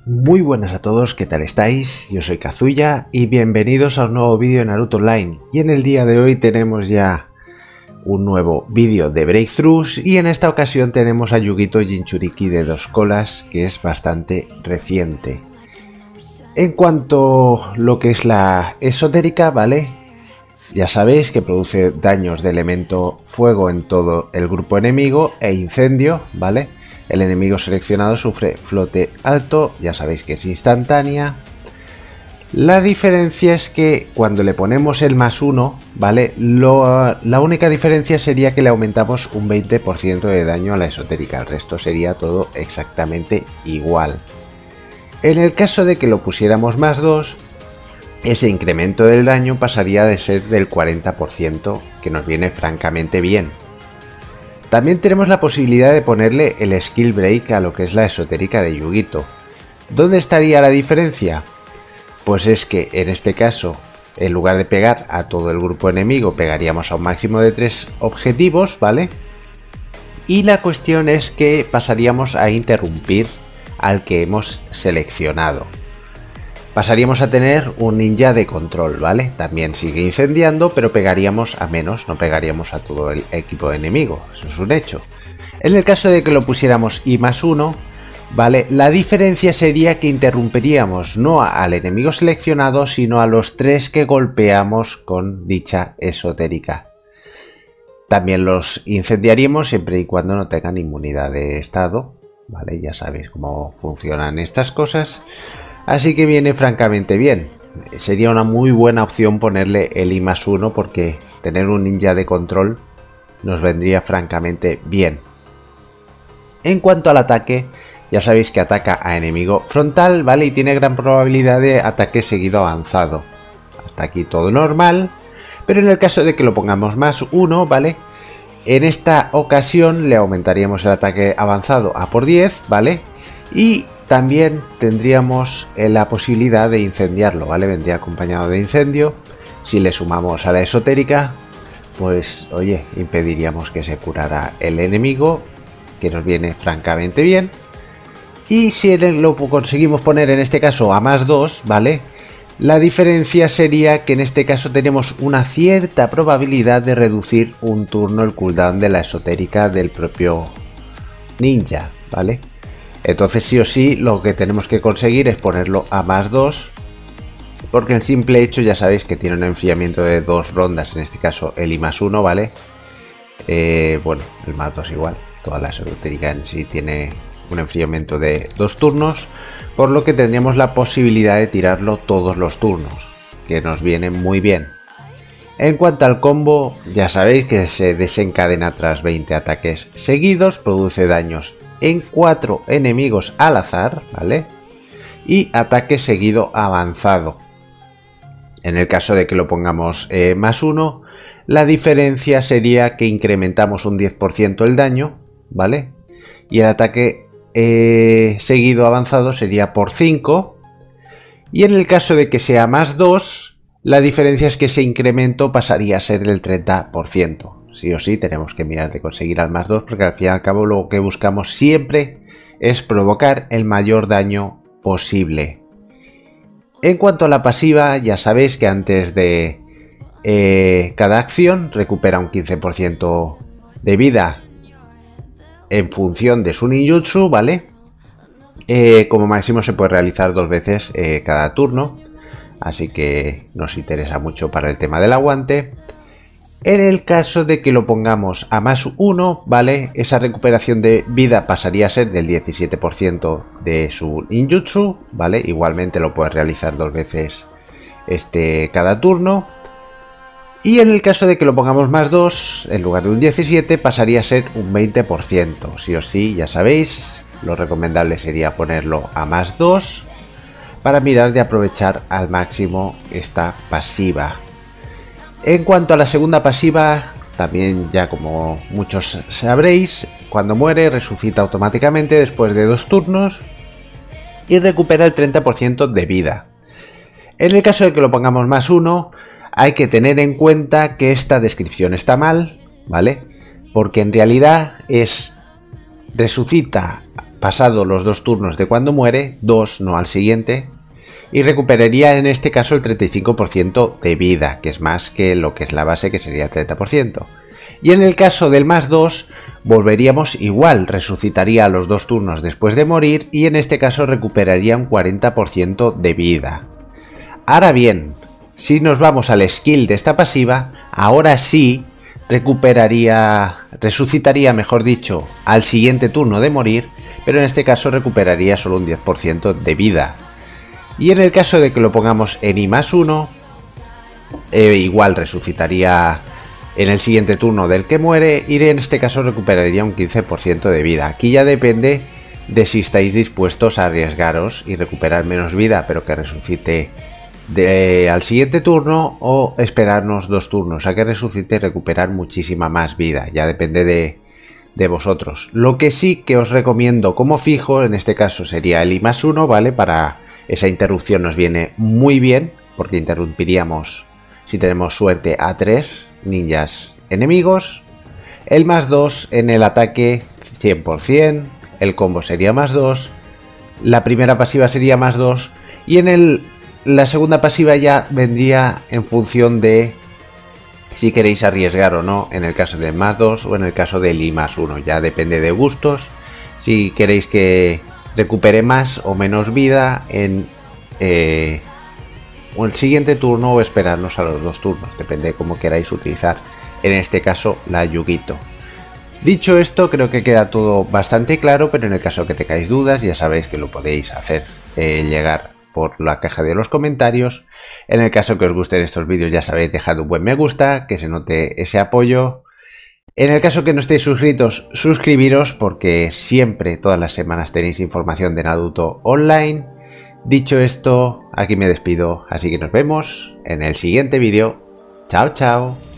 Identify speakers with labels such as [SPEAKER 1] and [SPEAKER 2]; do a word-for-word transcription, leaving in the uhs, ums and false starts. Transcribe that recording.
[SPEAKER 1] Muy buenas a todos, ¿qué tal estáis? Yo soy Kazuya y bienvenidos a un nuevo vídeo de Naruto Online. Y en el día de hoy tenemos ya un nuevo vídeo de Breakthroughs y en esta ocasión tenemos a Yugito Jinchuriki de dos colas, que es bastante reciente. En cuanto a lo que es la esotérica, ¿vale? Ya sabéis que produce daños de elemento fuego en todo el grupo enemigo e incendio, ¿vale? El enemigo seleccionado sufre flote alto, ya sabéis que es instantánea. La diferencia es que cuando le ponemos el más uno, ¿vale? Lo, la única diferencia sería que le aumentamos un veinte por ciento de daño a la esotérica, el resto sería todo exactamente igual. En el caso de que lo pusiéramos más dos, ese incremento del daño pasaría de ser del cuarenta por ciento, que nos viene francamente bien. También tenemos la posibilidad de ponerle el skill break a lo que es la esotérica de Yugito. ¿Dónde estaría la diferencia? Pues es que en este caso, en lugar de pegar a todo el grupo enemigo, pegaríamos a un máximo de tres objetivos, ¿vale? Y la cuestión es que pasaríamos a interrumpir al que hemos seleccionado. Pasaríamos a tener un ninja de control, ¿vale? También sigue incendiando, pero pegaríamos a menos, no pegaríamos a todo el equipo enemigo, eso es un hecho. En el caso de que lo pusiéramos I más uno, ¿vale? La diferencia sería que interrumpiríamos no al enemigo seleccionado, sino a los tres que golpeamos con dicha esotérica. También los incendiaríamos siempre y cuando no tengan inmunidad de estado, ¿vale? Ya sabéis cómo funcionan estas cosas. Así que viene francamente bien. Sería una muy buena opción ponerle el I más uno porque tener un ninja de control nos vendría francamente bien. En cuanto al ataque, ya sabéis que ataca a enemigo frontal, ¿vale? Y tiene gran probabilidad de ataque seguido avanzado. Hasta aquí todo normal. Pero en el caso de que lo pongamos más uno, ¿vale? En esta ocasión le aumentaríamos el ataque avanzado a por diez, ¿vale? Y también tendríamos la posibilidad de incendiarlo, ¿vale? Vendría acompañado de incendio. Si le sumamos a la esotérica, pues oye, impediríamos que se curara el enemigo, que nos viene francamente bien. Y si lo conseguimos poner en este caso a más dos, ¿vale? La diferencia sería que en este caso tenemos una cierta probabilidad de reducir un turno el cooldown de la esotérica del propio ninja, ¿vale? Entonces sí o sí lo que tenemos que conseguir es ponerlo a más dos, porque el simple hecho ya sabéis que tiene un enfriamiento de dos rondas, en este caso el I más uno, ¿vale? Eh, bueno, el más dos igual, toda la esotérica en sí tiene un enfriamiento de dos turnos, por lo que tendríamos la posibilidad de tirarlo todos los turnos, que nos viene muy bien. En cuanto al combo, ya sabéis que se desencadena tras veinte ataques seguidos, produce daños en cuatro enemigos al azar, ¿vale? Y ataque seguido avanzado. En el caso de que lo pongamos eh, más uno, la diferencia sería que incrementamos un diez por ciento el daño, ¿vale? Y el ataque eh, seguido avanzado sería por cinco. Y en el caso de que sea más dos, la diferencia es que ese incremento pasaría a ser del treinta por ciento. Sí o sí tenemos que mirar de conseguir al más dos, porque al fin y al cabo lo que buscamos siempre es provocar el mayor daño posible. En cuanto a la pasiva, ya sabéis que antes de eh, cada acción recupera un quince por ciento de vida en función de su ninjutsu, ¿vale? Eh, como máximo se puede realizar dos veces eh, cada turno, así que nos interesa mucho para el tema del aguante. En el caso de que lo pongamos a más uno, ¿vale? Esa recuperación de vida pasaría a ser del diecisiete por ciento de su ninjutsu, ¿vale? Igualmente lo puedes realizar dos veces este, cada turno. Y en el caso de que lo pongamos más dos, en lugar de un diecisiete, pasaría a ser un veinte por ciento. Sí o sí, ya sabéis, lo recomendable sería ponerlo a más dos para mirar de aprovechar al máximo esta pasiva. En cuanto a la segunda pasiva, también ya como muchos sabréis, cuando muere resucita automáticamente después de dos turnos y recupera el treinta por ciento de vida. En el caso de que lo pongamos más uno, hay que tener en cuenta que esta descripción está mal, ¿vale? Porque en realidad es resucita pasado los dos turnos de cuando muere, dos, no al siguiente, y recuperaría en este caso el treinta y cinco por ciento de vida, que es más que lo que es la base, que sería el treinta por ciento. Y en el caso del más dos, volveríamos igual, resucitaría a los dos turnos después de morir y en este caso recuperaría un cuarenta por ciento de vida. Ahora bien, si nos vamos al skill de esta pasiva, ahora sí recuperaría, resucitaría mejor dicho, al siguiente turno de morir, pero en este caso recuperaría solo un diez por ciento de vida. Y en el caso de que lo pongamos en I más uno, eh, igual resucitaría en el siguiente turno del que muere y en este caso recuperaría un quince por ciento de vida. Aquí ya depende de si estáis dispuestos a arriesgaros y recuperar menos vida, pero que resucite de, al siguiente turno, o esperarnos dos turnos a que resucite y recuperar muchísima más vida. Ya depende de, de vosotros. Lo que sí que os recomiendo como fijo, en este caso sería el I más uno, ¿vale? Para esa interrupción nos viene muy bien, porque interrumpiríamos, si tenemos suerte, a tres ninjas enemigos. El más dos en el ataque cien por cien, el combo sería más dos, la primera pasiva sería más dos y en el, la segunda pasiva ya vendría en función de si queréis arriesgar o no en el caso del más dos o en el caso del I más uno, ya depende de gustos, si queréis que recupere más o menos vida en eh, o el siguiente turno o esperarnos a los dos turnos, depende de cómo queráis utilizar, en este caso la Yugito. Dicho esto, creo que queda todo bastante claro, pero en el caso que tengáis dudas ya sabéis que lo podéis hacer eh, llegar por la caja de los comentarios. En el caso que os gusten estos vídeos ya sabéis, dejad un buen me gusta, que se note ese apoyo. En el caso que no estéis suscritos, suscribiros porque siempre, todas las semanas tenéis información de Naruto online. Dicho esto, aquí me despido, así que nos vemos en el siguiente vídeo. Chao, chao.